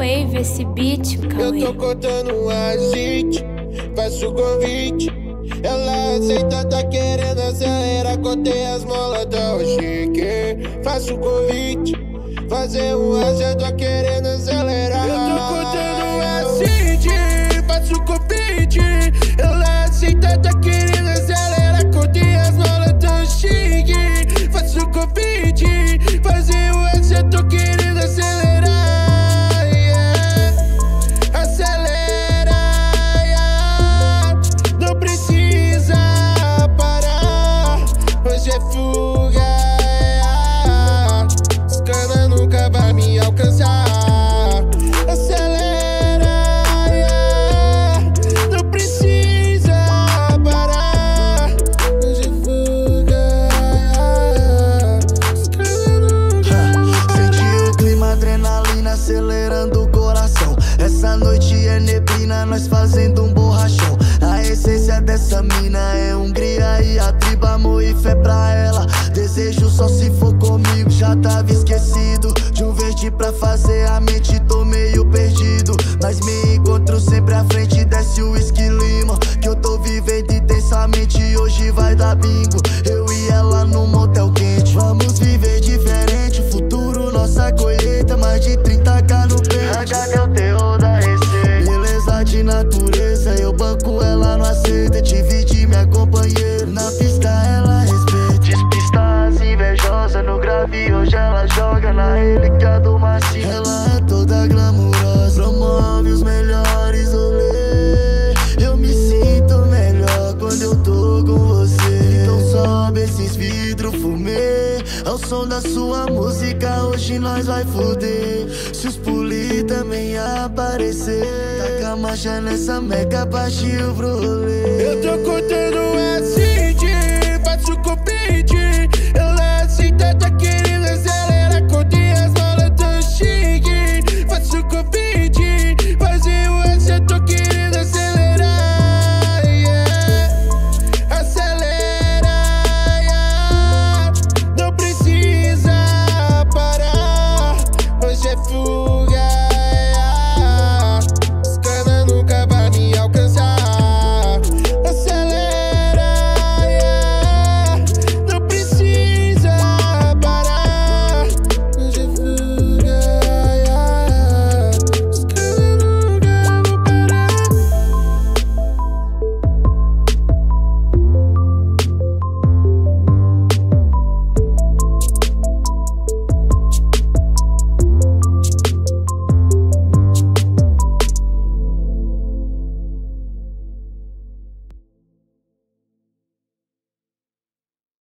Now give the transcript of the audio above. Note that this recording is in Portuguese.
wave esse beat, Cauê. Eu tô cortando um azeite, faço convite. Ela aceita, tá querendo acelerar. Cortei as molas da chique. Faço convite, fazer um azeite, tô querendo acelerar. Eu tô cortando um azeite, faço convite. Ela aceita, tá querendo acelerar. Cortei as molas da chique. Faço convite, fazer um azeite, tô querendo acelerar. Acelerando o coração. Essa noite é neblina, nós fazendo um borrachão. A essência dessa mina é Hungria e a tribo, amor e fé pra ela. Desejo só se for comigo, já tava esquecido. De um verde pra fazer a mente, tô meio perdido. Mas me encontro sempre à frente, desce o whisky lima. Que eu tô vivendo intensamente, hoje vai dar bingo. Eu e ela num motel quente, vamos viver diferente. Futuro, nossa colheita, mais de 30k no peito. Cadê o terror da receita? Beleza de natureza, eu banco, ela não aceita. Divide minha companheira, na pista ela respeita. Despista as invejosas, no grave hoje ela joga na relíquia do macio. Ela é toda glamurosa, promove os melhores rolês. Eu me sinto melhor quando eu tô com você. Então sobe esses vidros, fumê. Ao som da sua música, hoje nós vai fuder. Se os poli também aparecer, taca a marcha nessa meca, partiu pro rolê. Eu tô cortando